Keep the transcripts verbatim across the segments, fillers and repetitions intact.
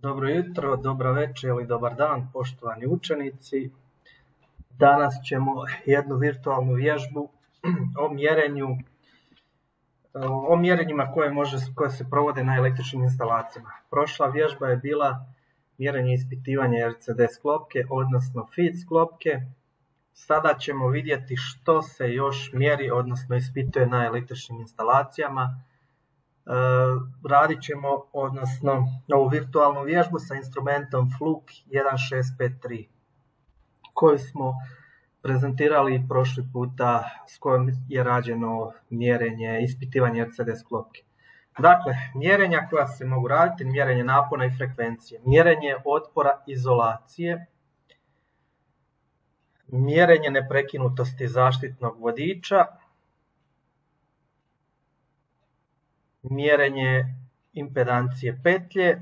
Dobro jutro, dobro večer ili dobar dan, poštovani učenici. Danas ćemo jednu virtualnu vježbu o mjerenju, o mjerenjima koje, može, koje se provode na električnim instalacijama. Prošla vježba je bila mjerenje i ispitivanje R C D sklopke, odnosno F I D sklopke. Sada ćemo vidjeti što se još mjeri, odnosno ispituje na električnim instalacijama. Uh, radit ćemo, odnosno, ovu virtualnu vježbu sa instrumentom Fluke jedan šest pet tri koju smo prezentirali prošli puta, s kojom je rađeno mjerenje, ispitivanje R C D sklopke. Dakle, mjerenja koja se mogu raditi, mjerenje napona i frekvencije, mjerenje otpora izolacije, mjerenje neprekinutosti zaštitnog vodiča, mjerenje impedancije petlje,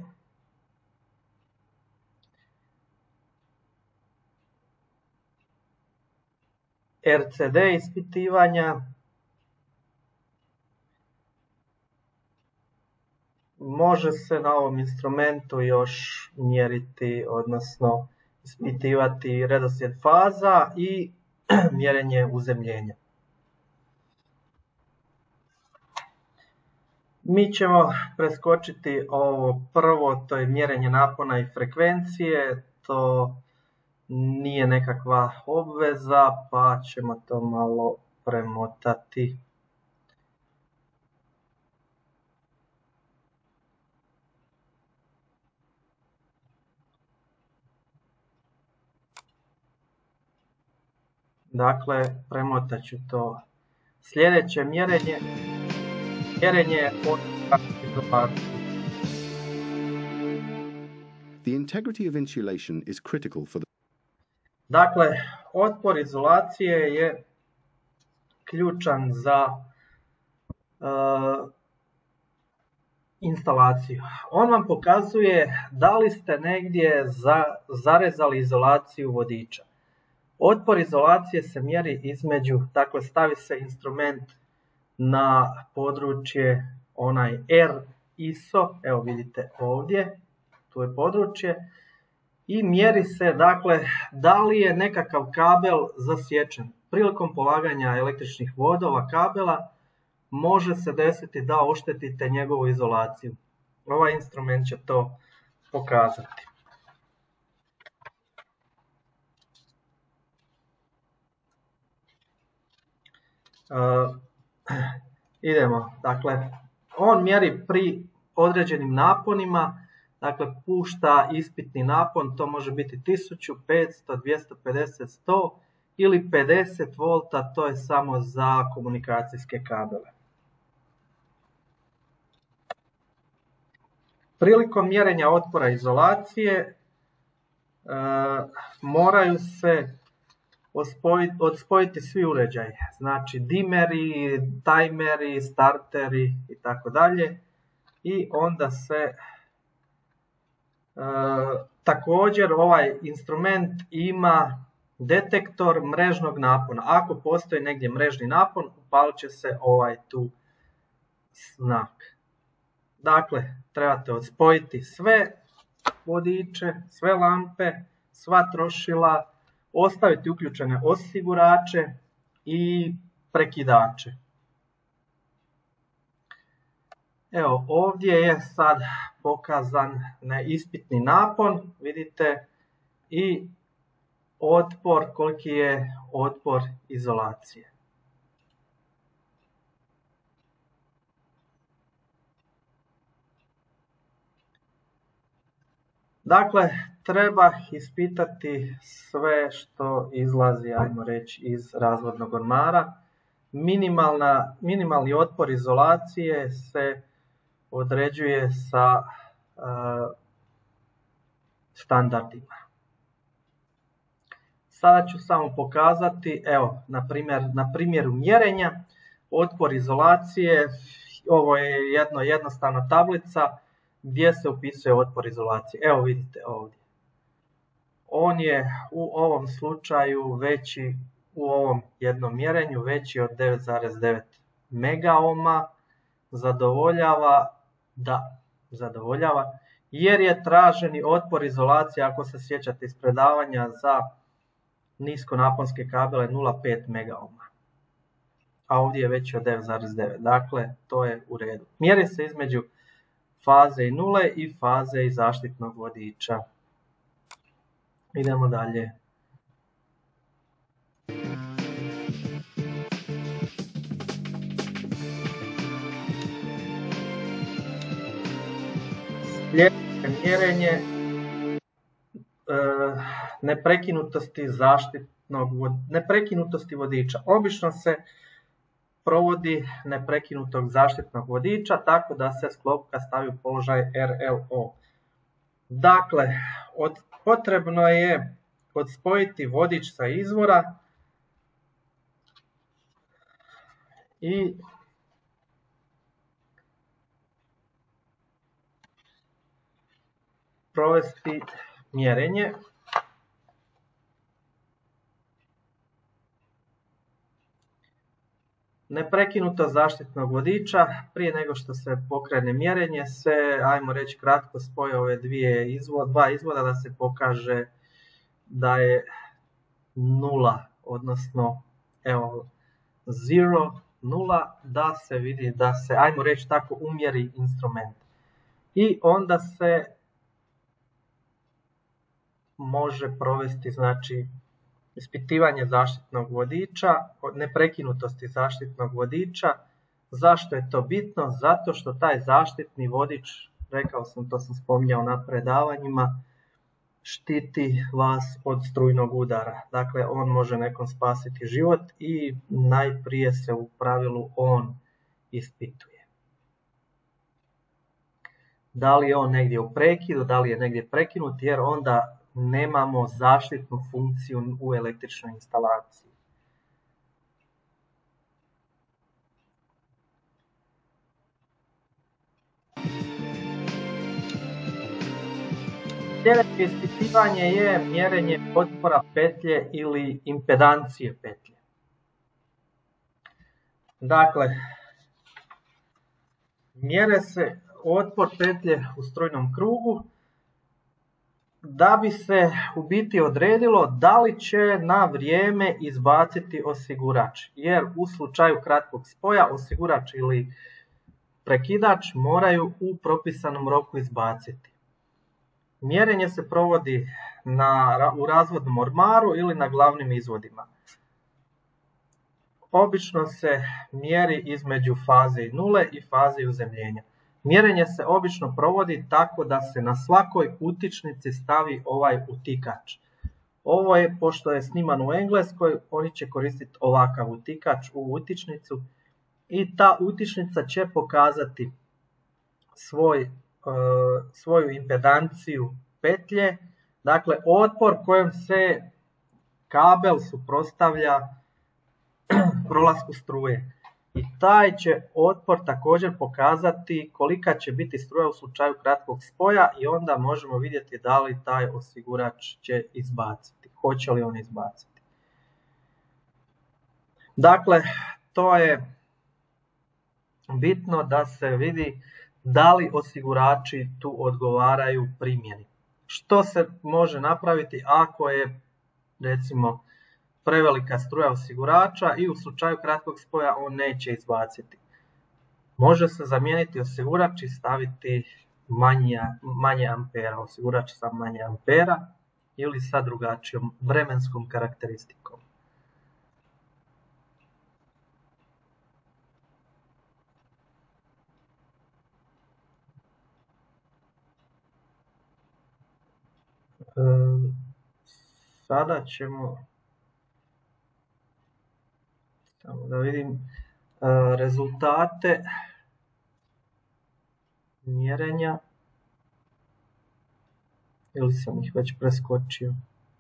R C D ispitivanja, može se na ovom instrumentu još mjeriti, odnosno ispitivati redoslijed faza i mjerenje uzemljenja. Mi ćemo preskočiti ovo prvo, to je mjerenje napona i frekvencije, to nije nekakva obveza, pa ćemo to malo premotati. Dakle, premotat ću to. Sljedeće mjerenje, mjerenje otpora izolacije. The integrity of insulation is critical for the... Dakle, otpor izolacije je ključan za uh, instalaciju. On vam pokazuje da li ste negdje za, zarezali izolaciju vodiča. Otpor izolacije se mjeri između, dakle stavi se instrument na područje onaj R I S O, evo vidite ovdje, tu je područje, i mjeri se, dakle, da li je nekakav kabel zasječen. Prilikom polaganja električnih vodova kabela može se desiti da oštetite njegovu izolaciju. Ovaj instrument će to pokazati. Uh, idemo, dakle, on mjeri pri određenim naponima. Dakle, pušta ispitni napon, to može biti tisuću, petsto, dvjesto pedeset, sto ili pedeset volta, to je samo za komunikacijske kabele. Prilikom mjerenja otpora izolacije e, moraju se ospojiti, odspojiti svi uređaji, znači dimeri, tajmeri, starteri i tako dalje, i onda se E, također ovaj instrument ima detektor mrežnog napona. Ako postoji negdje mrežni napon, upalit će se ovaj tu znak. Dakle, trebate odspojiti sve vodiče, sve lampe, sva trošila, ostaviti uključene osigurače i prekidače. Evo, ovdje je sad pokazan ispitni napon, vidite, i otpor, koliki je otpor izolacije. Dakle, treba ispitati sve što izlazi, ajmo reći, iz razvodnog ormara. Minimalna, minimalni otpor izolacije se određuje sa uh, standardima. Sada ću samo pokazati, evo, na, primjer, na primjeru mjerenja, otpor izolacije. Ovo je jedno, jednostavna tablica gdje se upisuje otpor izolacije. Evo vidite ovdje. On je u ovom slučaju veći, u ovom jednom mjerenju veći od devet zarez devet megaohma, zadovoljava, da, zadovoljava jer je traženi otpor izolacije, ako se sjećate iz predavanja, za niskonaponske kabele nula zarez pet megaohma. A ovdje je veći od devet zarez devet. Dakle, to je u redu. Mjeri se između faze i nule i faze i zaštitnog vodiča. Idemo dalje. Sljedeće mjerenje e, neprekinutosti zaštitnog neprekinutosti vodiča. Obično se provodi neprekinutog zaštitnog vodiča tako da se sklopka stavi u položaj R L O. Dakle, od, potrebno je odspojiti vodič sa izvora i provesti mjerenje. Neprekinutost zaštitnog vodiča, prije nego što se pokrene mjerenje, se, ajmo reći kratko, spoje ove dvije izvod, dva izvoda da se pokaže da je nula, odnosno evo zero, nula, da se vidi da se, ajmo reći tako, umjeri instrument. I onda se može provesti, znači, ispitivanje zaštitnog vodiča, neprekinutosti zaštitnog vodiča. Zašto je to bitno? Zato što taj zaštitni vodič, rekao sam, to sam spominjao na predavanjima, štiti vas od strujnog udara. Dakle, on može nekom spasiti život i najprije se u pravilu on ispituje. Da li je on negdje u prekidu, da li je negdje prekinut, jer onda nemamo zaštitnu funkciju u električnoj instalaciji. Sljedeće ispitivanje je mjerenje otpora petlje ili impedancije petlje. Dakle, mjere se otpor petlje u strujnom krugu da bi se u biti odredilo da li će na vrijeme izbaciti osigurač. Jer u slučaju kratkog spoja osigurač ili prekidač moraju u propisanom roku izbaciti. Mjerenje se provodi na, u razvodnom ormaru ili na glavnim izvodima. Obično se mjeri između faze i nule i faze uzemljenja. Mjerenje se obično provodi tako da se na svakoj utičnici stavi ovaj utikač. Ovo je, pošto je sniman u Engleskoj, oni će koristiti ovakav utikač u utičnicu i ta utičnica će pokazati svoj, uh, svoju impedanciju petlje, dakle otpor kojem se kabel suprotstavlja prolasku struje. I taj će otpor također pokazati kolika će biti struja u slučaju kratkog spoja i onda možemo vidjeti da li taj osigurač će izbaciti, hoće li on izbaciti. Dakle, to je bitno da se vidi da li osigurači tu odgovaraju primjeni. Što se može napraviti ako je, recimo, prevelika struja osigurača i u slučaju kratkog spoja on neće izbaciti. Može se zamijeniti osigurač i staviti manje, manje ampera, osigurač sa manje ampera ili sa drugačijom vremenskom karakteristikom. E, sada ćemo samo da vidim e, rezultate mjerenja, ili sam ih već preskočio.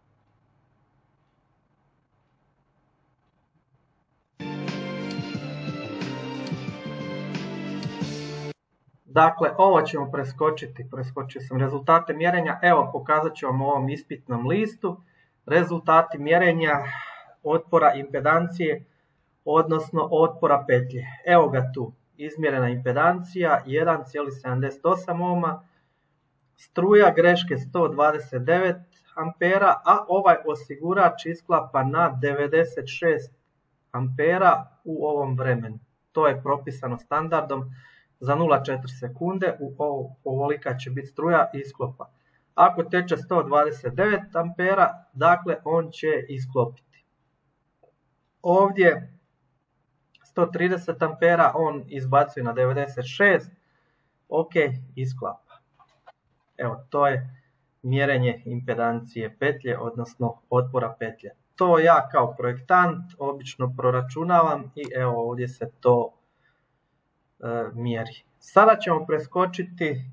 Dakle, ovo ćemo preskočiti, preskočio sam rezultate mjerenja. Evo, pokazat ću vam u ovom ispitnom listu rezultati mjerenja otpora impedancije, odnosno otpora petlje. Evo ga tu, izmjerena impedancija jedan zarez sedamdeset osam ohma, struja greške sto dvadeset devet ampera, a ovaj osigurač isklapa na devedeset šest ampera u ovom vremenu. To je propisano standardom za nula zarez četiri sekunde, u ovolika će biti struja isklopa. Ako teče sto dvadeset devet ampera, dakle on će isklopiti. Ovdje sto trideset ampera on izbacuje na devedeset šest, ok, isklapa. Evo, to je mjerenje impedancije petlje, odnosno otpora petlje. To ja kao projektant obično proračunavam i evo ovdje se to e, mjeri. Sada ćemo preskočiti e,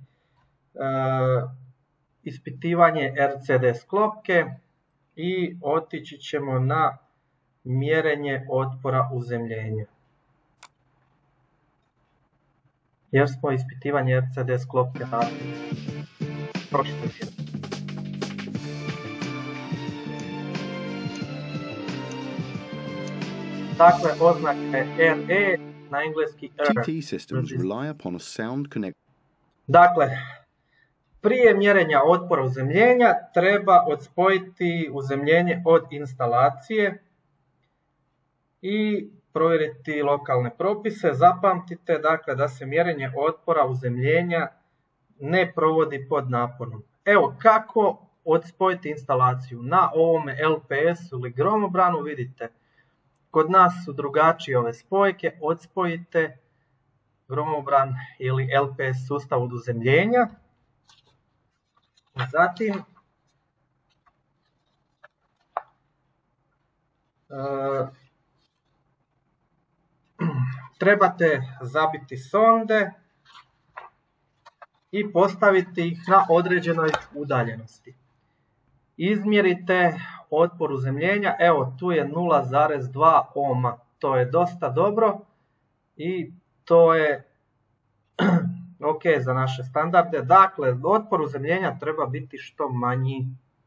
ispitivanje R C D sklopke i otići ćemo na mjerenje otpora uzemljenja. Jer smo ispitivanje R C D sklopke radili prošli film. Dakle, oznake R E na engleski R. T T systems rely upon a sound connection. Dakle, prije mjerenja otpora uzemljenja treba odspojiti uzemljenje od instalacije i provjeriti lokalne propise. Zapamtite dakle da se mjerenje otpora uzemljenja ne provodi pod naponom. Evo kako odspojiti instalaciju. Na ovome L P S-u ili gromobranu vidite, kod nas su drugačije ove spojke. Odspojite gromobran ili L P S sustav od uzemljenja. Zatim e, trebate zabiti sonde i postaviti ih na određenoj udaljenosti. Izmjerite otpor uzemljenja, evo tu je nula zarez dva ohma, to je dosta dobro i to je ok za naše standarde. Dakle, otpor uzemljenja treba biti što manji.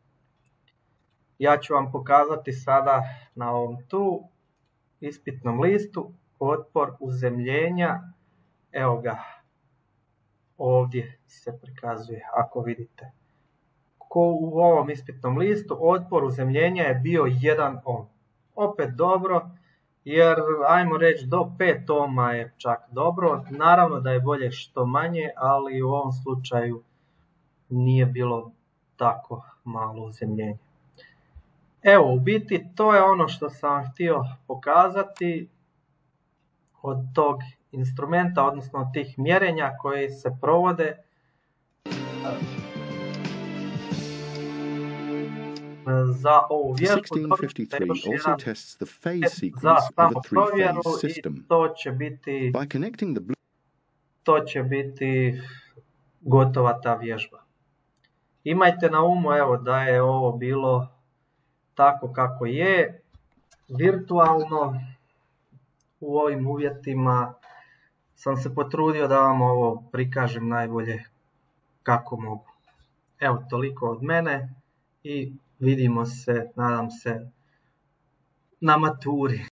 Ja ću vam pokazati sada na ovom tu ispitnom listu otpor uzemljenja. Evo ga, ovdje se prikazuje ako vidite. Ko u ovom ispitnom listu otpor uzemljenja je bio jedan ohm. Opet dobro, jer ajmo reći do pet ohma je čak dobro. Naravno da je bolje što manje, ali u ovom slučaju nije bilo tako malo uzemljenje. Evo, u biti to je ono što sam vam htio pokazati od tog instrumenta, odnosno od tih mjerenja koji se provode za ovu vježbu. also tests the phase sequence of a three-phase system. To će biti, By connecting the blue to će biti gotova ta vježba. Imajte na umu evo da je ovo bilo tako kako je, virtualno. U ovim uvjetima sam se potrudio da vam ovo prikažem najbolje kako mogu. Evo, toliko od mene i vidimo se, nadam se, na maturi.